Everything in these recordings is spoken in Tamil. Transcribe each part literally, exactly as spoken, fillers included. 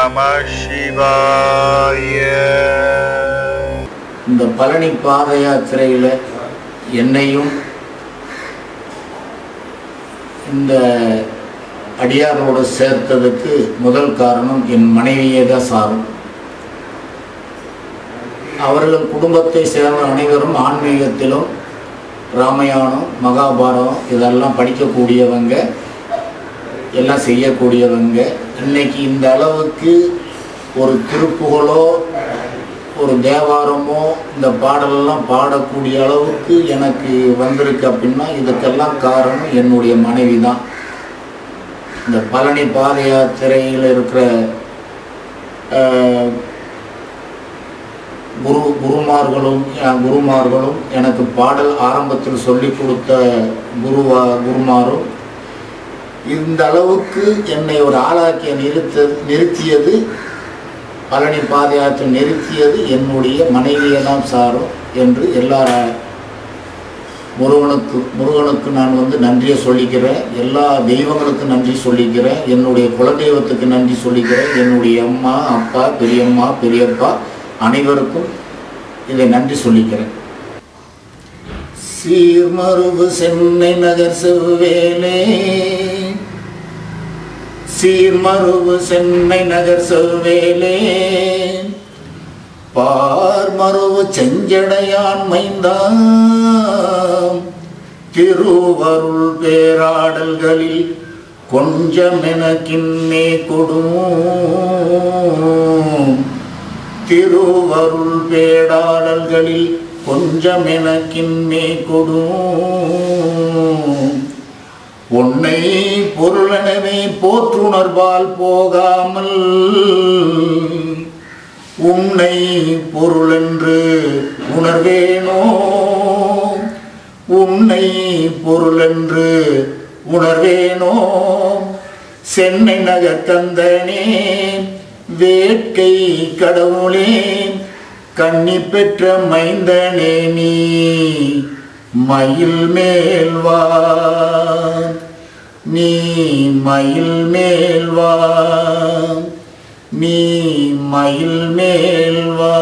Namah Shivaya. இந்த பழனி பாத யாத்திரையில என்னையும் இந்த அடியாரோடு சேர்த்ததுக்கு முதல் காரணம் என் மனைவியே தான் சாரும். அவர்கள் குடும்பத்தை சேர்ந்த அனைவரும் ஆன்மீகத்திலும் ராமாயணம் மகாபாரதம் இதெல்லாம் படிக்கக்கூடியவங்க, எல்லாம் செய்யக்கூடியவங்க. இன்னைக்கு இந்த அளவுக்கு ஒரு திருப்புகழோ ஒரு தேவாரமோ இந்த பாடலெல்லாம் பாடக்கூடிய அளவுக்கு எனக்கு வந்திருக்கு அப்படின்னா இதுக்கெல்லாம் காரணம் என்னுடைய மனைவி தான். இந்த பழனி பாத யாத்திரையில் இருக்கிற குரு குருமார்களும் குருமார்களும் எனக்கு பாடல் ஆரம்பத்தில் சொல்லி கொடுத்த குருவா குருமாரும் இந்த அளவுக்கு என்னை ஒரு ஆளாக்கிய நிறுத்த நிறுத்தியது பழனி பாத யாத்திரை நிறுத்தியது என்னுடைய மனைவியை தான் சாரும் என்று எல்லா முருகனுக்கு முருகனுக்கு நான் வந்து நன்றியை சொல்லிக்கிறேன். எல்லா தெய்வங்களுக்கும் நன்றி சொல்லிக்கிறேன். என்னுடைய குலதெய்வத்துக்கு நன்றி சொல்லிக்கிறேன். என்னுடைய அம்மா அப்பா பெரியம்மா பெரியப்பா அனைவருக்கும் இதை நன்றி சொல்லிக்கிறேன். சீர்மருவு சென்னை நகர் செவ்வேலே, சீர்மருவு சென்னை நகர் செவ்வேலே, பார்மருவு செஞ்சடையான் மைந்தாம், திருவருள் பேராடல்களில் கொஞ்சமென கிண்ணே கொடும், திருவருள் பேடாடல்களில் கொஞ்சமென கிண்ணே கொடும், உன்னை பொருளெனவே போற்றுணர்வால் போகாமல் உன்னை பொருளென்று உணர்வேனோ, உன்னை பொருளென்று உணர்வேனோ, சென்னை நகர் கந்தனே வேட்கை கடவுளே கன்னி பெற்ற மைந்தனே நீ மயில் மேல்வா, நீ மயில் மேல்வா, நீ மயில் மேல்வா.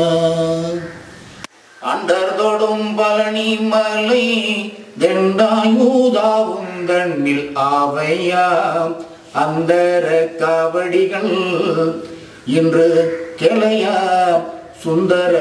அண்டர்தொடும் பழனி மலை தெண்டாயூதாவும் தண்ணில் ஆவையா அந்தர காவடிகள் இன்று கிளையா சுந்தர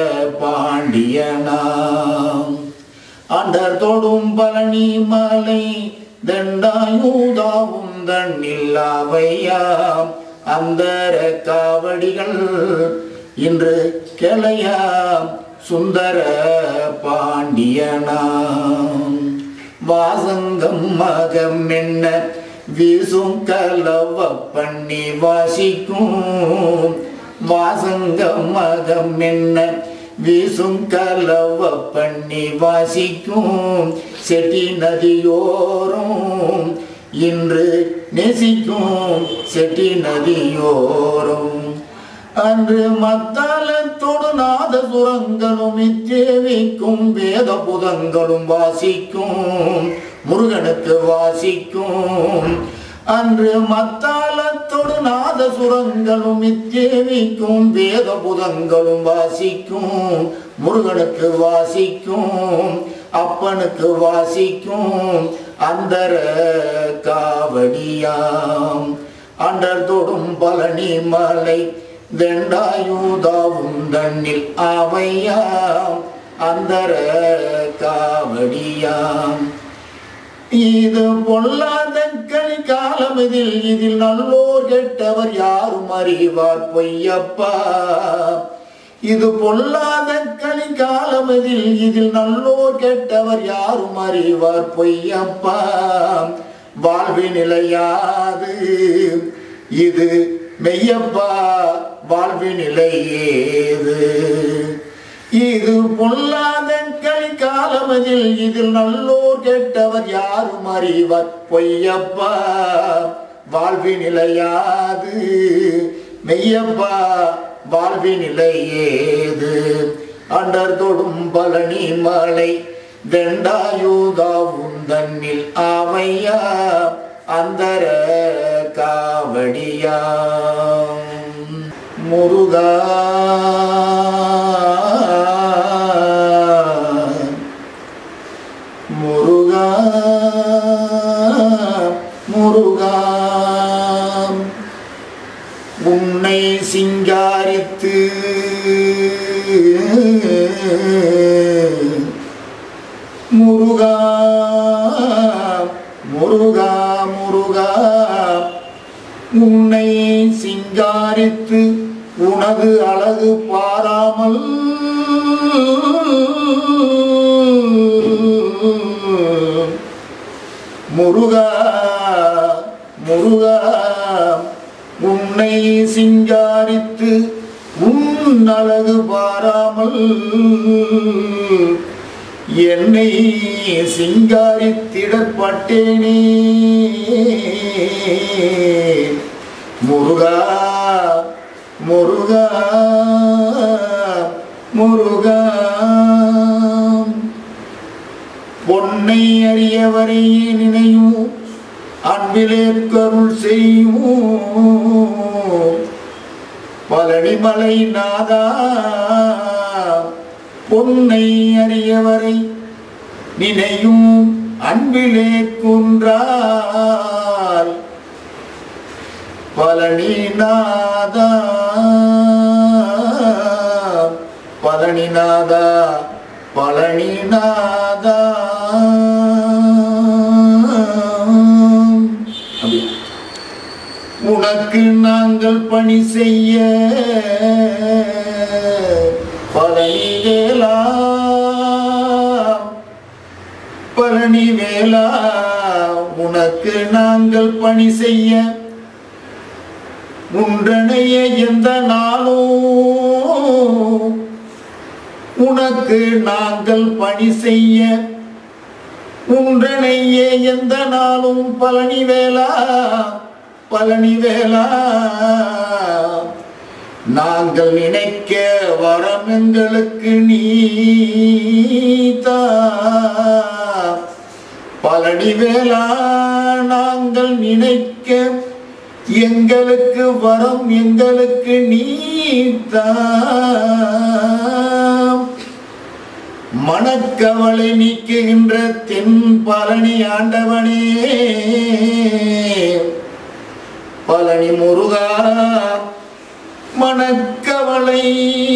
பாண்டியனாம். அண்டர் தொடும் பழனி மலை தண்டாயூதாவும் தண்ணில் ஆவையாம் அந்தர காவடிகள் இன்று கிளையாம் சுந்தர பாண்டியனாம். வாசங்கம் மகம் என்ன வீசும் கலவ பண்ணி வாசிக்கும், வாசங்கம் மகம் என்ன வீசும் கலவ பண்ணி வாசிக்கும், செட்டி நதியோரும் இன்று நேசிக்கும் செட்டி நதியோரும். அன்று மத்தாளத்தோடு நாத சுரங்களும் இத்தேவிக்கும் வேத புதங்களும் வாசிக்கும் முருகனுக்கு வாசிக்கும். அன்று மத்தாளத்தோடு நாத சுரங்களும் இத்தேவிக்கும் வேத புதங்களும் வாசிக்கும் முருகனுக்கு வாசிக்கும் அப்பனுக்கு வாசிக்கும் அந்தர காவடியாம். அண்டர் தொடும் பழனி மலை தெண்டாயூதாவும் தண்ணில் ஆவையாம் அந்தர காவடியாம். இது பொல்லாத கனி காலம் இதில் இதில் நல்லோர் கெட்டவர் யாரும் அறிவார் பொய்யப்பா. இது பொல்லாத கனி காலம் இதில் இதில் நல்லோர் கெட்டவர் யாரும் அறிவார் பொய்யப்பா. வாழ்வு நிலையாது இது மெய்யப்பா வாழ்வு நிலையேது. இது பொல்லாத கலி காலமதில் இதில் நல்லோர் கெட்டவர் யாரும் அறிவர் பொய்யப்பா வாழ்வு நிலையாது மெய்யப்பா வாழ்வு நிலையேது. அண்டர் தொடும் பழனி மலை தெண்டாயூதாவும் தண்ணில் ஆவையா அந்தர காவடியா. முருகா முருகா முருகா உன்னை சிங்காரித்து முருகா முருகா முருகா உன்னை சிங்காரித்து உனது அழகு பாராமல் முருகா முருகா உன்னை சிங்காரித்து உன் அழகு பாராமல் என்னை சிங்காரித்திடப்பட்டேனே முருகா முருகா முருகா பொன்னை அறியவரை நினையும் அன்பிலே கருள் செய்யும் பழனிமலை நாதா பொன்னை அறியவரை நினையும் அன்பிலே குன்றால் பழனிநாதா பழனிநாதா பழனிநாதா உனக்கு நாங்கள் பணி செய்ய பழனிவேலா பழனிவேலா உனக்கு நாங்கள் பணி செய்ய உன்றனைய எந்த நாளும் உனக்கு நாங்கள் பணி செய்ய உன்றனைய எந்த நாளும் பழனிவேலா பழனிவேலா நாங்கள் நினைக்க வரம் எங்களுக்கு நீதா பழனிவேலா நாங்கள் நினைக்க எங்களுக்கு வரம் எங்களுக்கு நீதா மனக்கவலை நீக்குகின்ற தென் பழனி ஆண்டவனே பழனி முருகா மனக்கவலை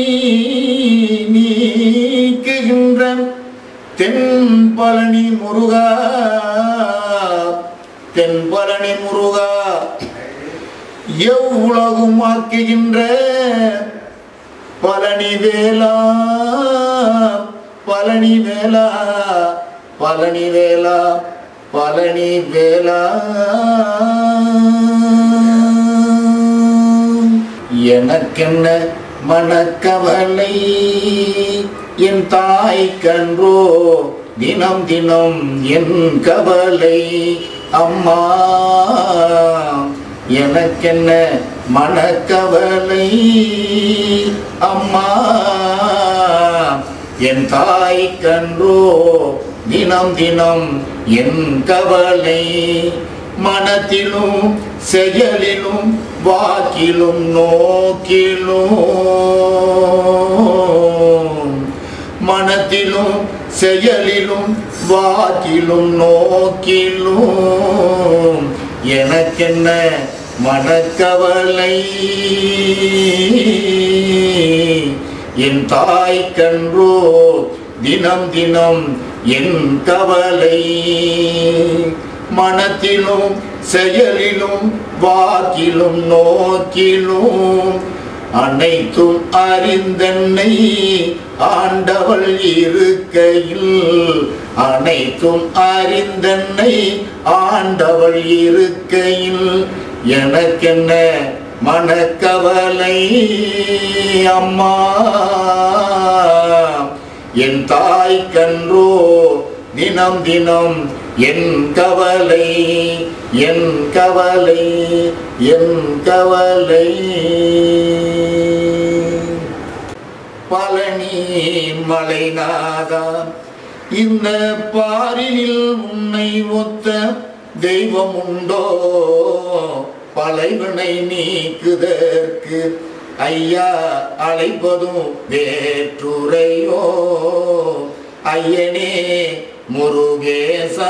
நீக்குகின்ற தென் பழனி முருகா தென் பழனி முருகா எவ்வுலகும் ஆக்குகின்ற பழனிவேலா பழனிவேலா பழனிவேலா பழனிவேலா எனக்கென்ன மனக்கவலை என் தாய் கன்றோ தினம் தினம் என் கவலை அம்மா எனக்கென்ன மனக்கவலை அம்மா என் தாய் கன்றோ தினம் தினம் என் கவலை மனத்திலும் செயலிலும் வாக்கிலும் நோக்கிலும் மனத்திலும் செயலிலும் வாக்கிலும் நோக்கிலும் எனக்கென்ன மனக்கவலை என் தாய் கன்றோ தினம் தினம் என் கவலை மனத்திலும் செயலிலும் வாக்கிலும் நோக்கிலும் அனைத்தும் அறிந்தன்னை ஆண்டவள் இருக்கையில் அனைத்தும் அறிந்தன்னை ஆண்டவள் இருக்கையில் எனக்கென்ன மனக்கவலை அம்மா என் தாய் கன்றோ தினம் தினம் என் கவலை என் கவலை என் கவலை பழனி மலைநாதா இந்த பாரினில் உன்னை ஒத்த தெய்வம் உண்டோ பழைவினை நீக்குதற்கு ஐயா அழைப்பதும் வேற்றுரையோ ஐயனே முருகேசா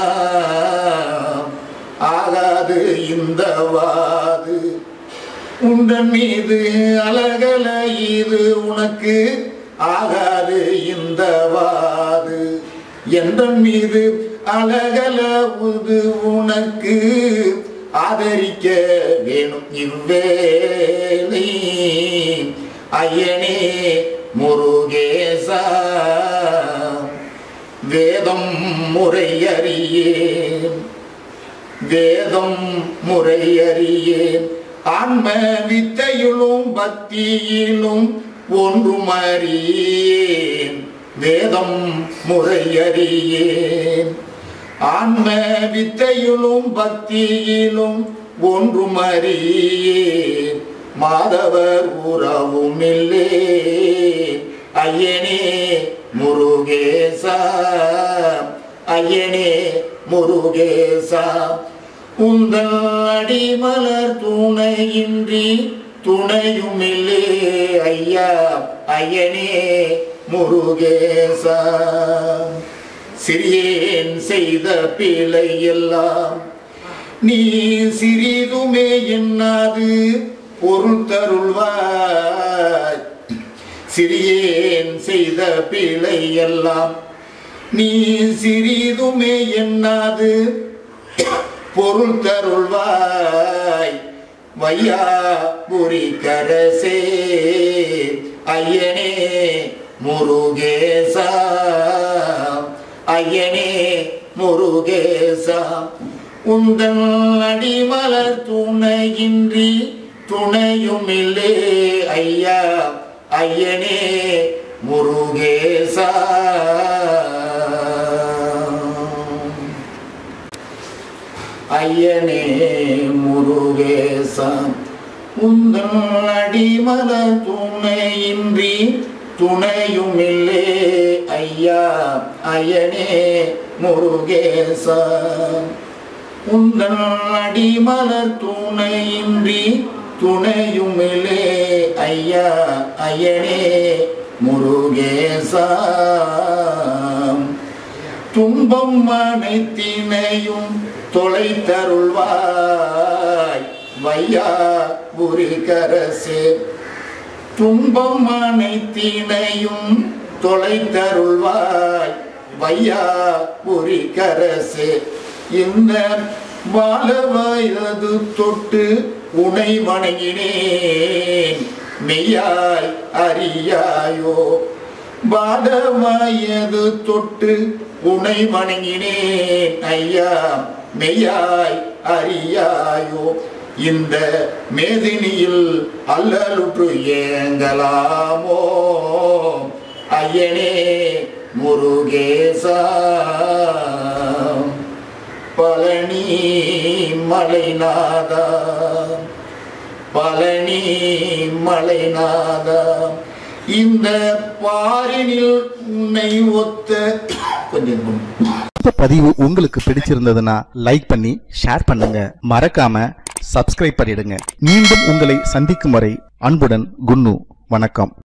ஆகாது இந்த வாது உண்டன் மீது அழகல இது உனக்கு ஆகாது இந்த வாது எந்தன் மீது அழகல உது உனக்கு ஆதரிக்க வேணும் இவ்வேளை ஐயனே முருகேசா வேதம் முறையறியேன் வேதம் முறையறியேன் ஆன்ம வித்தையிலும் பக்தியிலும் ஒன்றும் அறியேன் வேதம் முறையறியேன் ஆன்ம வித்தையிலும் பக்தியிலும் ஒன்றும் அறியேன் மாதவர் உறவும் இல்லே ஐயனே முருகேசா ஐயனே முருகேசா உந்தன் அடிமலர் துணையின்றி துணையுமில்லே ஐயா ஐயனே முருகேசா சிறியேன் செய்த பிழை எல்லாம் நீ சிறிதுமே என்னாது பொருள் தருள்வாய் சிறியேன் செய்த பிழை எல்லாம் நீ சிறிதுமே என்னாது பொருள் தருள்வாய் வையாபுரி கரசே ஐயனே முருகேசா ஐயனே முருகேசா உந்தன் அடிமலர் துணையின்றி துணையுமில்லே ஐயா ஐயனே முருகேசா ஐயனே முருகேசா உந்தன் அடிமலர் துணையின்றி துணையுமில்லே ஐயா ஐயனே முருகேசா உந்தன் அடிமலர் துணையின்றி துணையுமில்லே ஐயா ஐயனே முருகேசா துன்பம் அனைத்தினையும் தொலைத்தருள்வாய் வையாபுரி கரசே துன்பம் அனைத்தினையும் தொலைத்தருள்வாய் வையாபுரி கரசே இந்த பால வயது தொட்டு உனை வணங்கினேன் மெய்யாய் அறியாயோ பால வயது தொட்டு உனை வணங்கினேன் ஐயா மெய்யாய் அறியாயோ இந்த மேதினியில் அல்லலுற்று ஏங்கலாமோ ஐயனே முருகேசா பழனி மலைநாதா பழனி மலைநாதா இந்த பாரினில் உன்னை ஒத்த கொஞ்சம் இந்த பதிவு உங்களுக்கு பிடிச்சிருந்ததுன்னா லைக் பண்ணி ஷேர் பண்ணுங்க, மறக்காம சப்ஸ்கிரைப் பண்ணிடுங்க. மீண்டும் உங்களை சந்திக்கும் வரை அன்புடன் குன்னு. வணக்கம்.